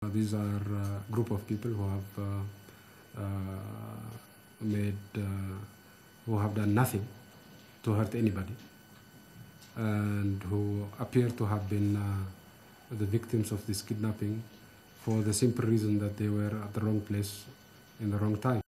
These are a group of people who have done nothing to hurt anybody, and who appear to have been the victims of this kidnapping for the simple reason that they were at the wrong place in the wrong time.